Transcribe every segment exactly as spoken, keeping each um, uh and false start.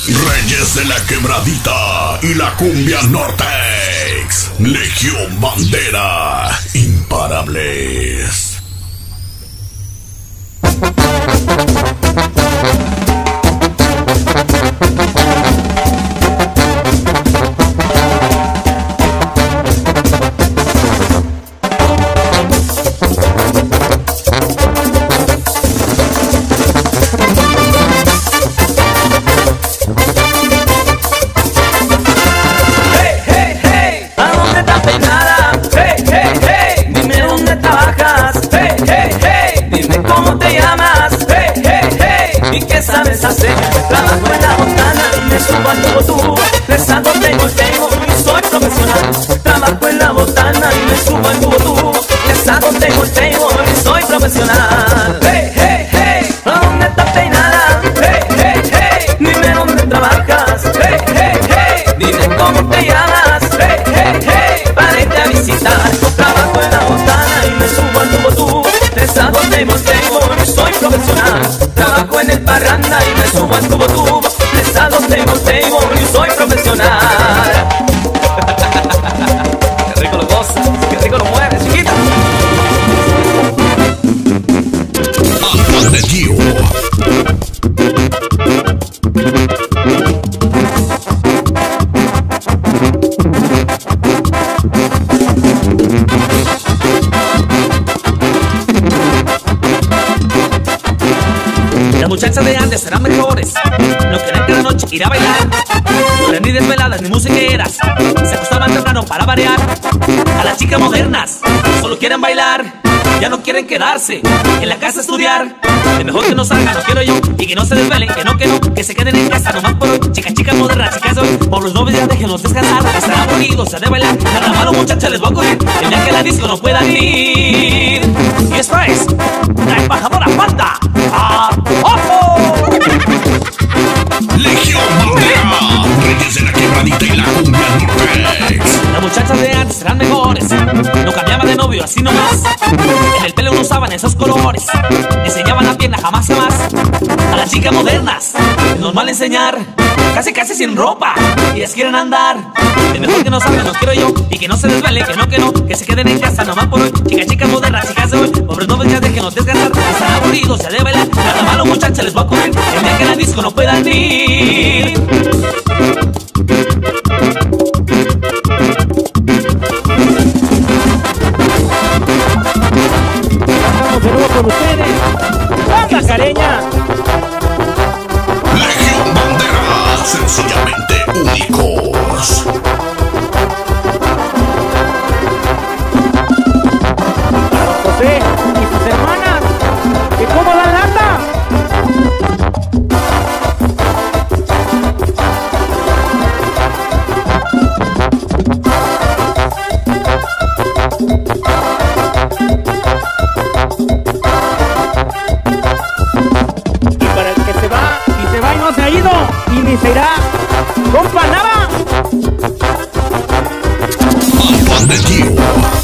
Reyes de la Quebradita y la Cumbia Nortex. Legión Bandera, imparables. ¿Sabes hacer? Trabajo en la botana y me subo al tubo tubo. Rezando tengo, tengo y soy profesional. Trabajo en la botana y me subo al tubo tubo. Rezando tengo, tengo y soy profesional. Hey, hey, hey, ¿a dónde estás peinada? Hey, hey, hey, dime dónde trabajas. Hey, hey, hey, dime cómo te llamas. Hey, hey, hey, para irte a visitar. Trabajo en la botana y me subo al tubo tubo. Rezando tengo, tengo y soy profesional. Trabajo en el parranda y me subo al tubo tubo. Pesado tengo, tengo y soy profesional. Qué rico lo gozas, qué rico lo mueves, chiquita. Antoine de Gio. Las muchachas de antes serán mejores. No querían cada noche ir a bailar. No eran ni desveladas ni musiqueras. Se acostaban temprano para variar. A las chicas modernas solo quieren bailar. Ya no quieren quedarse en la casa a estudiar. Es mejor que no salgan, no quiero yo. Y que no se desvelen, que no, que no. Que se queden en casa nomás por hoy. Chicas, chicas modernas, chicas de hoy. Por los novios ya déjenlos descansar. Están aburridos, se ha de bailar. Cada malo muchacha les va a ocurrir el día que la disco no puedan ir. Y esta es la embajadora Panda. ¡A ojo! Legión Bandera, Reyes de la Quebradita y la Cumbia Nortex. Las muchachas de antes eran mejores. No cambiaban de novio así nomás. En el pelo no usaban esos colores. Enseñaban la pierna jamás jamás. A las chicas modernas es normal enseñar. Casi casi sin ropa y ellas quieren andar. Es mejor que no salgan, no quiero yo. Y que no se desvelen, que no, que no. Que se queden en casa nomás por hoy. Chicas, chicas modernas, chicas de hoy. Pobres novios ya déjenos descansar. Están aburridos, se ha de bailar. Cada malo muchacha les va a ocurrir el día que la disco no puedan ir. Estamos de nuevo con ustedes. ¡Banda Careña! Legión Bandera, sencillamente únicos. José y sus hermanas, ¿y cómo dan lata? Y para el que se va, y se va y no se ha ido, y ni se irá, compa Nava. Antoine de Gio.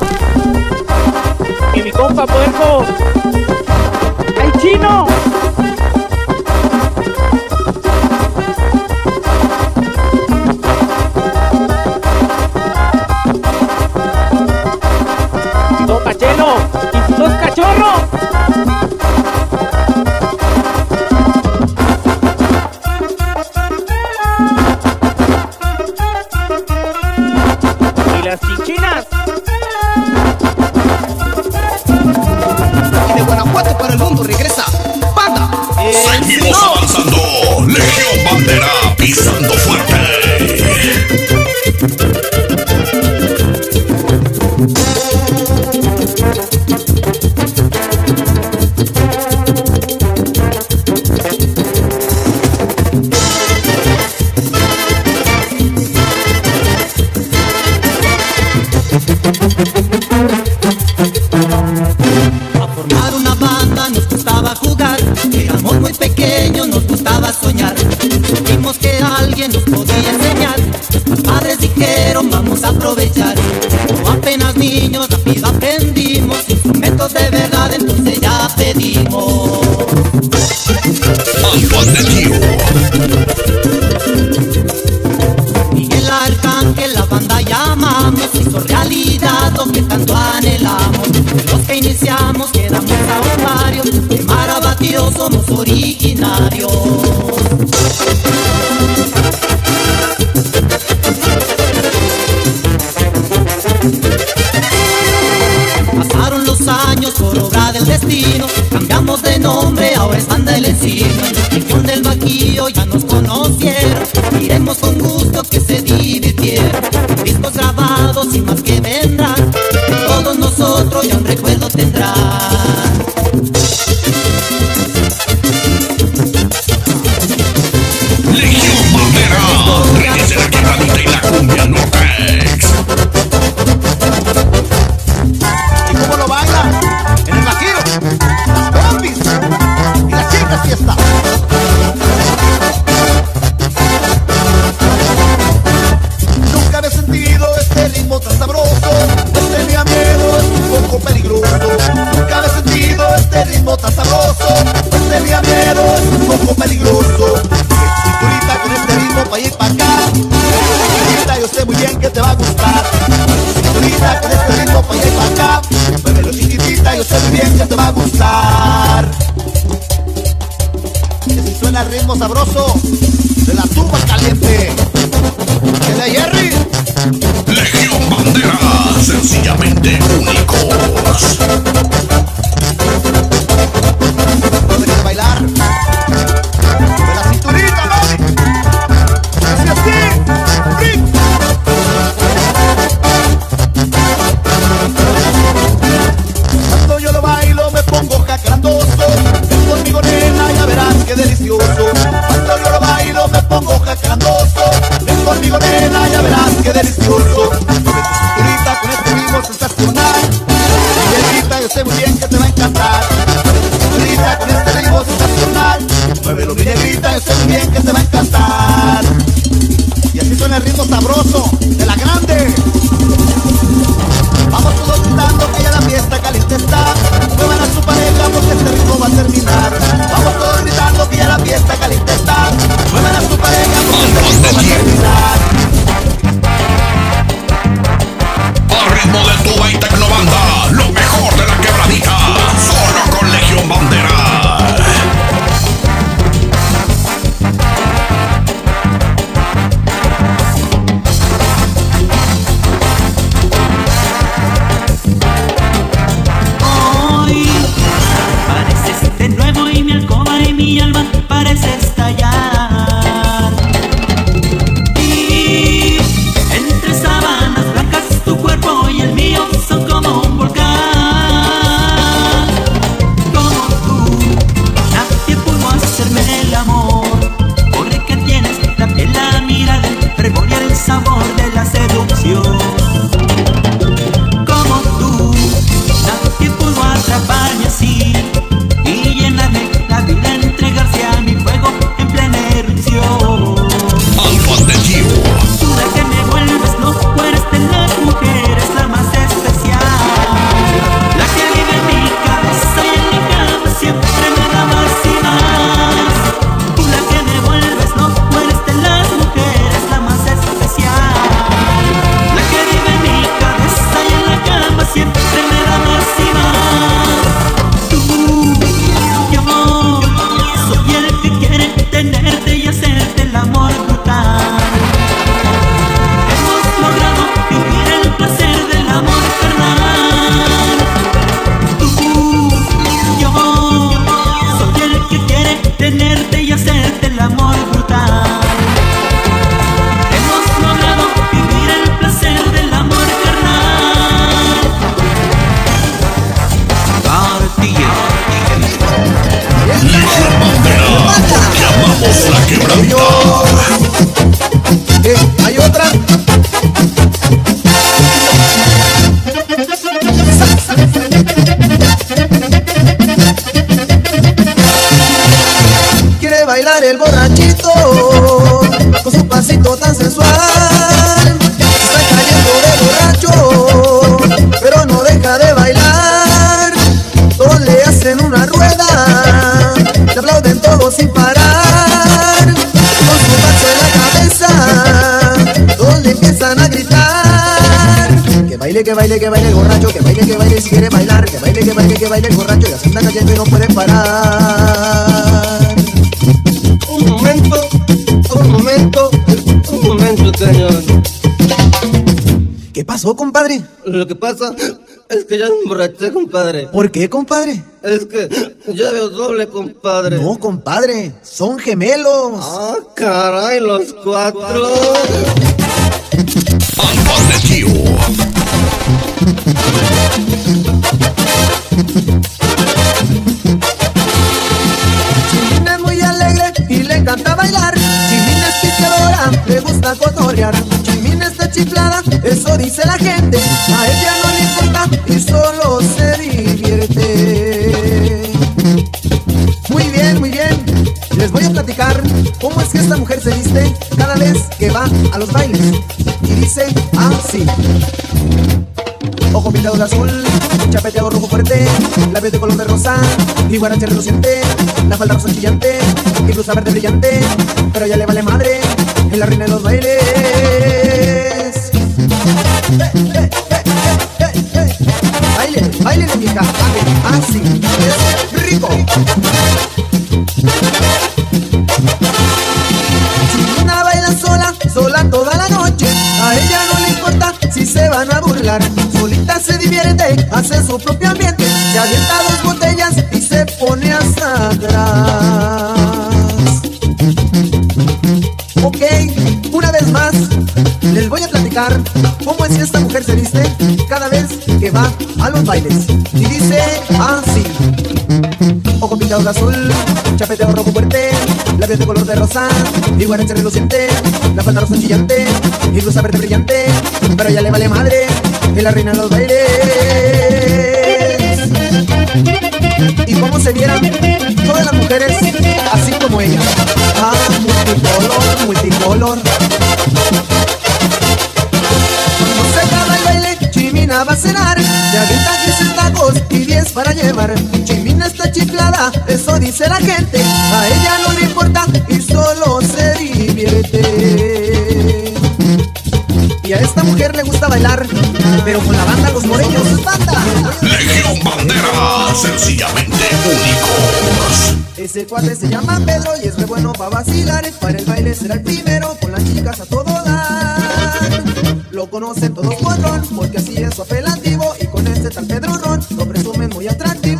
Y mi compa puerco, el chino. Don Pachelo y sus dos cachorros. Y las chichinas. Y de Guanajuato para el mundo regresa Panda. Seguimos avanzando. Legión Bandera, pisando fuerte. A formar una banda nos gustaba jugar. Éramos muy pequeños, nos gustaba soñar. Supimos que alguien nos podía enseñar. Nuestros padres dijeron vamos a aprovechar. Como apenas niños rápido aprendimos. Instrumentos de verdad entonces ya pedimos. Antoine de Gio. radio ya nos conocieron. Iremos con gusto que se divirtieron. Discos grabados y más que vendrán. Todos nosotros ya un recuerdo tendrán. Legión Bandera, Reyes de la Quebradita y la Cumbia Nortex. ¿Y cómo lo baila? En el Bajío, las bombis y las chicas fiesta. Nunca había sentido este ritmo tan sabroso. No tenía miedo, es un poco peligroso. Nunca había sentido este ritmo tan sabroso. No tenía miedo, es un poco peligroso. Cinturita con este ritmo pa' ir pa' acá. Cinturita, yo sé muy bien que te va a gustar. Cinturita con este ritmo pa' ir pa' acá. Muévelo chiquitita, yo sé muy bien que te va a gustar. Que si suena el ritmo sabroso de la tuba caliente. ¿Qué de Jerry? Legión Bandera, sencillamente únicos. ¿No quieres bailar? De la cinturita, mami. Así, así. ¡Rick! Cuando yo lo bailo me pongo jacarandoso. Ven conmigo, nena, ya verás qué delicioso. Cuando yo lo bailo me pongo jacarandoso. Ven conmigo, nena, ya verás qué delicioso. Mueve tu cinturita con este ritmo sensacional. Negrita, yo sé muy bien que te va a encantar. Mueve tu cinturita con este ritmo sensacional. Muévelo, mi negrita, yo sé muy bien que te va a encantar. Y así suena el ritmo sabroso de la grande. Vamos todos gritando que ya la fiesta caliente está. Muevan a su pareja porque este ritmo va a terminar. Vamos todos gritando que ya la fiesta caliente está. Muevan a su pareja porque este ritmo va a terminar. Al ritmo de tuba y tecnobanda, lo mejor de la Quebradita, solo con Legión Bandera. Hoy pareces de nuevo y mi alcoba y mi alma parece estallar. Y entre sábanas blancas tu cuerpo y el mío son como un volcán. Como tú, nadie pudo hacerme el amor, porque tienes la piel, la mirada, el fervor y el sabor de la seducción. Como tú, nadie pudo atraparme así y llenarme la vida, entregarse a mi fuego en plena erupción. Alfa de Gio. Tú la que me vuelves loco, eres de las mujeres la más especial, la que vive en mi cabeza y en mi cama siempre me da más y más. Tú la que me vuelves loco, eres de las mujeres la más especial, la que vive en mi cabeza y en la cama siempre me da más y más. Tú, yo, soy el que quiere tenerte y hacerte el amor brutal. Hemos logrado vivir el placer del amor carnal. Tú, yo, soy el que quiere tenerte y hacerte el amor brutal. Hemos logrado vivir el placer del amor carnal. Cartilla. Legión Bandera, llamamos la Quebradita. Eh, hay otra. Quiere bailar el borrachito con su pasito tan sensual. Está cayendo de borracho, pero no deja de bailar. Todos le hacen una rueda, le aplauden todos sin parar. Con su pacho en la cabeza, todos le empiezan a gritar. Que baile, que baile, que baile el borracho, que baile, que baile si quiere bailar. Que baile, que baile, que baile el borracho, ya se anda cayendo y no puede parar. Un momento, un momento, un momento, señor. ¿Qué pasó, compadre? Lo que pasa Es que ya me emborraché, compadre. ¿Por qué, compadre? Es que ya veo doble, compadre. No, compadre, son gemelos. Ah, caray, los cuatro. Almas de tío. Chimina es muy alegre y le encanta bailar. Chimina es piqueadora, le gusta cotorrear. Chimina está chiflada, eso dice la gente. A ella no le importa y solo se divierte. Muy bien, muy bien. Les voy a platicar cómo es que esta mujer se viste cada vez que va a los bailes. Y dice así: ojo pintado de azul, chapeteado rojo fuerte, labios de color de rosa, y guarache reluciente, la falda rosa chillante, y blusa verde brillante, pero ya le vale madre, es la reina de los bailes. Hey, hey, hey, hey, hey, hey. Baile, baile mi hija, así, es rico. Chimina baila sola, sola toda la noche. A ella no le importa si se van a burlar. Solita se divierte, hace su propio ambiente. Se avienta dos botellas y se pone hasta atrás. Ok, una vez más les voy a platicar cómo es que esta mujer se viste cada vez que va a los bailes. Y dice así: ojo pintado de azul, chapeteado rojo fuerte, labios de color de rosa, y guarache reluciente, la falda rosa chillante, y blusa verde brillante, pero ya le vale madre, es la reina de los bailes. Y como se vieran todas las mujeres así como ella. Ah, multicolor, multicolor. Cuando se acaba el baile, Chimina va a cenar. Se avienta quince tacos y diez para llevar. Chimina está chiflada, eso dice la gente. A ella no le importa y solo se divierte. Y a esta mujer le gusta bailar, pero con la banda Los Moreños. ¡Banda! Legión Bandera, sencillamente únicos. Ese cuate se llama Pedro y es re bueno para vacilar. Para el baile será el primero, con las chicas a todo dar. Lo conocen todos por Ron, porque así es su apelativo. Y con este tal Pedro Ron, lo presumen muy atractivo.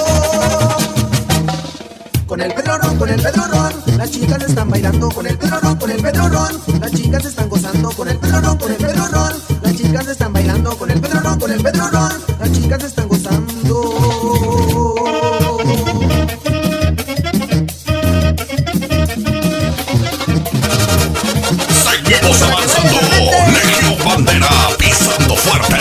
Con el Pedro Ron, con el Pedro Ron, las chicas están bailando. Con el Pedro Ron, con el Pedro Ron, las chicas están gozando. Con el Pedro Ron, con el Pedro Ron, las chicas están bailando. Con el Pedro Ron, con el Pedro Ron, las chicas están gozando. Seguimos avanzando. Legión Bandera, pisando fuerte.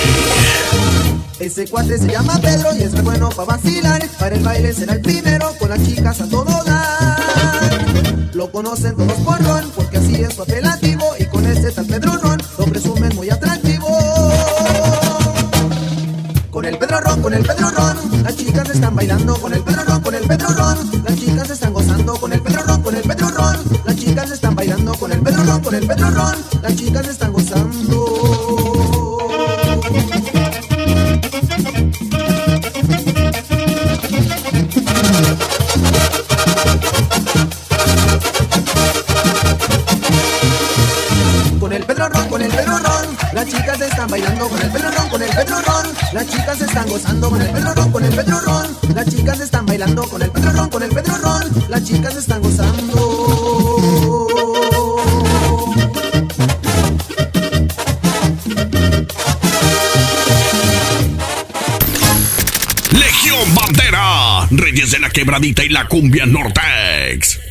Ese cuate se llama Pedro y es re bueno para vacilar. Para el baile será el primero, con las chicas a todo dar. Lo conocen todos por Ron, porque así es su apelativo. Y con este tal Pedro Ron, lo presumen muy atractivo. Con el Pedro Ron, con el Pedro Ron, las chicas están bailando. Con el Pedro Ron, con el Pedro Ron, las chicas están gozando. Con el Pedro Ron, con el Pedro Ron, las chicas están bailando. Con el Pedro Ron, con el Pedro Ron, las chicas están gozando. Con el Pedro Ron, con el Pedro Ron, las chicas están bailando. Con el Pedro Ron, con el Pedro Ron, las chicas están gozando. Con el Pedro Ron, con el Pedro Ron, las chicas están bailando. Con el Pedro Ron, con el Pedro Ron, las chicas están gozando. Legión Bandera, Reyes de la Quebradita y la Cumbia Nortex.